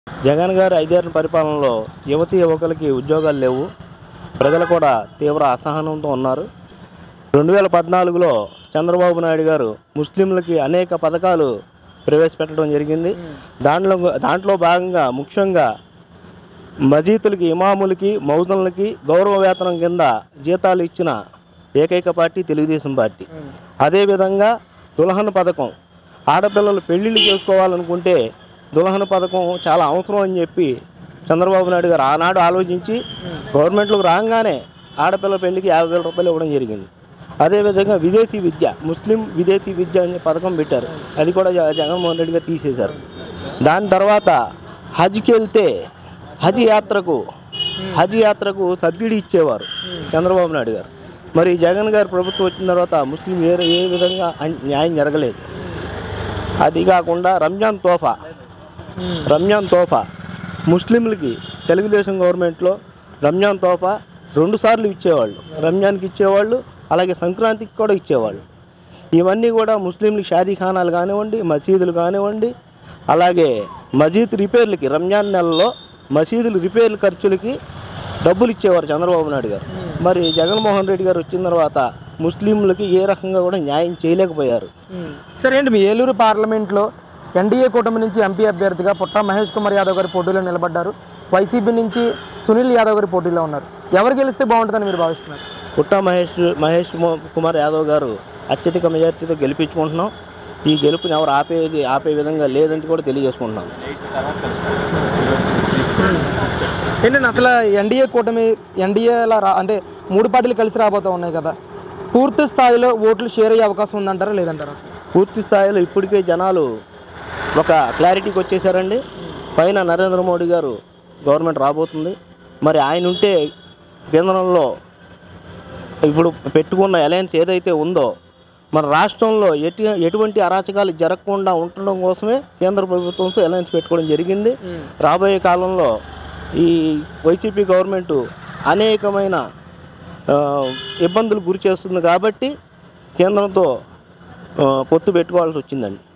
జగన్ గారి 5 ఏళ్ల పరిపాలనలో యువతీ యువకులకి ఉద్యోగాలు లేవు. ప్రజలు కూడా తీవ్ర అసహనంతో ఉన్నారు. 2014లో చంద్రబాబు నాయుడు గారు ముస్లింలకి అనేక పథకాలు ప్రవేశపెట్టడం జరిగింది. దాంట్లో భాగంగా ముఖ్యంగా మజీతులకి, ఇమాములకి, మౌజన్లకి గౌరవ వేతనం కింద జీతాలు ఇచ్చిన ఏకైక పార్టీ తెలుగుదేశం పార్టీ. అదేవిధంగా దుల్హన్ పథకం, ఆడపిల్లలు పెళ్ళిళ్ళు చేసుకోవాలనుకుంటే దుల్హన్ పథకం చాలా అవసరం అని చెప్పి చంద్రబాబు నాయుడు గారు ఆనాడు ఆలోచించి గవర్నమెంట్లోకి రాగానే ఆడపిల్ల పెళ్లికి 50,000 రూపాయలు ఇవ్వడం జరిగింది. అదేవిధంగా విదేశీ విద్య, ముస్లిం విదేశీ విద్య అనే పథకం పెట్టారు. అది కూడా జగన్మోహన్ రెడ్డి గారు తీసేశారు. దాని తర్వాత హజ్కి వెళ్తే హజ్ యాత్రకు సబ్సిడీ ఇచ్చేవారు చంద్రబాబు నాయుడు గారు. మరి జగన్ గారు ప్రభుత్వం వచ్చిన తర్వాత ముస్లిం ఏ విధంగా న్యాయం జరగలేదు. అది కాకుండా రంజాన్ తోఫా ముస్లింలకి తెలుగుదేశం గవర్నమెంట్లో రంజాన్ తోఫా 2 సార్లు ఇచ్చేవాళ్ళు. రంజాన్కి ఇచ్చేవాళ్ళు, అలాగే సంక్రాంతికి కూడా ఇచ్చేవాళ్ళు. ఇవన్నీ కూడా ముస్లింలకి షాదీఖానాలు కానివ్వండి, మసీదులు కానివ్వండి, అలాగే మసీద్ రిపేర్లకి రంజాన్ నెలలో మసీదులు రిపేర్ల ఖర్చులకి డబ్బులు ఇచ్చేవారు చంద్రబాబు నాయుడు గారు. మరి జగన్మోహన్ రెడ్డి గారు వచ్చిన తర్వాత ముస్లింలకి ఏ రకంగా కూడా న్యాయం చేయలేకపోయారు. సరే అండి, మీ ఏలూరు పార్లమెంట్లో ఎన్డీఏ కూటమి నుంచి ఎంపీ అభ్యర్థిగా పుట్టా మహేష్ కుమార్ యాదవ్ గారి పోటీలో నిలబడ్డారు. వైసీపీ నుంచి సునీల్ యాదవ్ గారి పోటీలో ఉన్నారు. ఎవరు గెలిస్తే బాగుంటుందని మీరు భావిస్తున్నారు? పుట్టా మహేష్ కుమార్ యాదవ్ గారు అత్యధిక మెజార్టీతో గెలిపించుకుంటున్నాం. ఈ గెలుపుని ఎవరు ఆపే విధంగా లేదంటే కూడా తెలియజేసుకుంటున్నాం. ఏంటంటే అసలు ఎన్డీఏ కూటమి అంటే 3 పార్టీలు కలిసి రాబోతూ ఉన్నాయి కదా, పూర్తి స్థాయిలో ఓట్లు షేర్ అయ్యే అవకాశం ఉందంటారా లేదంటారా? పూర్తి స్థాయిలో ఇప్పటికే జనాలు ఒక క్లారిటీకి వచ్చేసారండి. పైన నరేంద్ర మోడీ గారు గవర్నమెంట్ రాబోతుంది. మరి ఆయన ఉంటే కేంద్రంలో ఇప్పుడు పెట్టుకున్న అలయన్స్ ఏదైతే ఉందో మన రాష్ట్రంలో ఎటువంటి అరాచకాలు జరగకుండా ఉండడం కోసమే కేంద్ర ప్రభుత్వంతో అలయన్స్ పెట్టుకోవడం జరిగింది. రాబోయే కాలంలో ఈ వైసీపీ గవర్నమెంటు అనేకమైన ఇబ్బందులు గురి చేస్తుంది కాబట్టి కేంద్రంతో పొత్తు పెట్టుకోవాల్సి వచ్చిందండి.